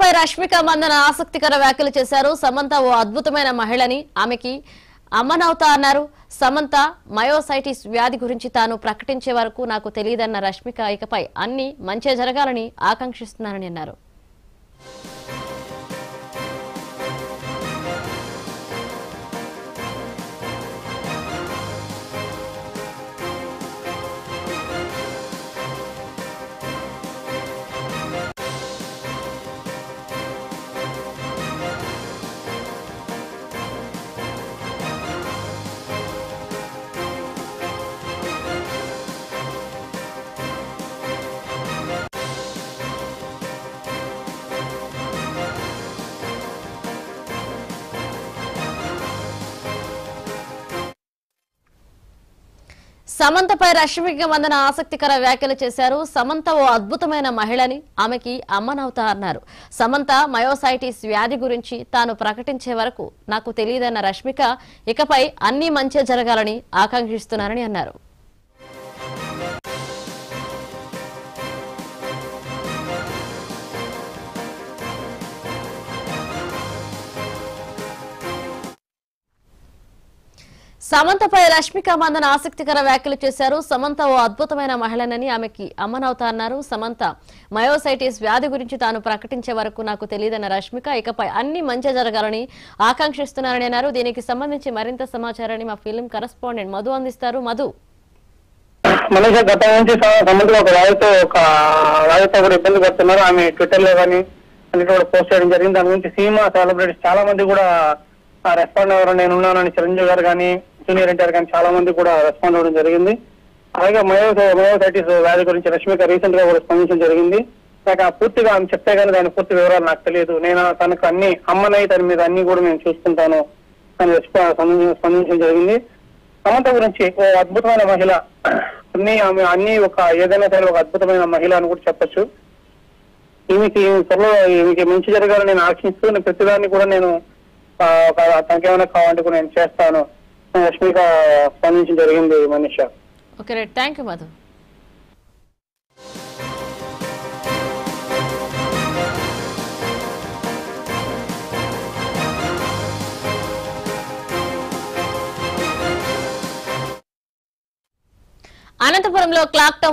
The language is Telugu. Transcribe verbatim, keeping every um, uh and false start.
సమంతపై రష్మిక మందన ఆసక్తికర వ్యాఖ్యలు చేశారు. సమంత ఓ అద్భుతమైన మహిళని, ఆమెకి అమ్మనవుతా అన్నారు. సమంత మయోసైటిస్ వ్యాధి గురించి తాను ప్రకటించే వరకు నాకు తెలియదన్న రష్మిక ఇకపై అన్ని మంచి జరగాలని ఆకాంక్షిస్తున్నానని అన్నారు. సమంతపై రష్మిక మందన ఆసక్తికర వ్యాఖ్యలు చేశారు. సమంత ఓ అద్భుతమైన మహిళని, ఆమెకి అమ్మనవుతా అన్నారు. సమంత మయోసైటిస్ వ్యాధి గురించి తాను ప్రకటించే వరకు నాకు తెలియదన్న రష్మిక ఇకపై అన్ని మంచి జరగాలని ఆకాంక్షిస్తున్నారని అన్నారు. సమంతపై రష్మిక మందన ఆసక్తికర వ్యాఖ్యలు చేశారు. సమంత ఓ అద్భుతమైన మహిళనని, ఆమెకి అమ్మనవుతా అన్నారు. సమంత మయోసైటిస్ వ్యాధి గురించి తాను ప్రకటించే వరకు నాకు తెలియదన్న రష్మిక ఇకపై అన్ని మంచి జరగాలని ఆకాంక్షిస్తున్నారని అన్నారు. దీనికి సంబంధించి మరింత సమాచారాన్ని మా ఫిల్మ్ కరెస్పాండెంట్ మధు అందిస్తారు. మధు, మనీషా గత నుంచి సమంత ఒక వారితో ఒక వారితో కూడా ఇబ్బంది పడుతున్నారు. ఆమె ట్విట్టర్ లో కానీ అన్ని కూడా పోస్ట్ చేయడం జరిగింది. దాని గురించి సినిమా సెలబ్రిటీస్ చాలా మంది కూడా రెస్పాండ్ అవ్వరు. నేను ఉన్నానని చిరంజీవి గారు కానీ జూనియర్ ఎన్టీఆర్ కానీ చాలా మంది కూడా రెస్పాండ్ అవ్వడం జరిగింది. అలాగే మయో మయోసైటిస్ వ్యాధి గురించి రష్మిక రీసెంట్ గా కూడా స్పందించడం జరిగింది. నాకు పూర్తిగా ఆమె చెప్తే కానీ దాని పూర్తి వివరాలు నాకు తెలియదు. నేను తనకు అన్ని అమ్మనై తన మీద అన్ని కూడా నేను చూసుకుంటాను అని స్పందించడం జరిగింది. సమంత గురించి ఓ అద్భుతమైన మహిళ, అన్ని ఆమె అన్ని ఒక ఏదైనా సరే ఒక అద్భుతమైన మహిళ అని కూడా చెప్పొచ్చు. ఈమెకి త్వరలో ఈమెకి మంచి జరగాలని నేను ఆశిస్తూ నేను ప్రతిదాన్ని కూడా నేను తనకేమైనా కావాలంటే కూడా నేను చేస్తాను రష్మిక స్పందించడం జరిగింది. Manisha, okay right, thank you Madhu. అనంతపురంలో క్లాక్ టవర్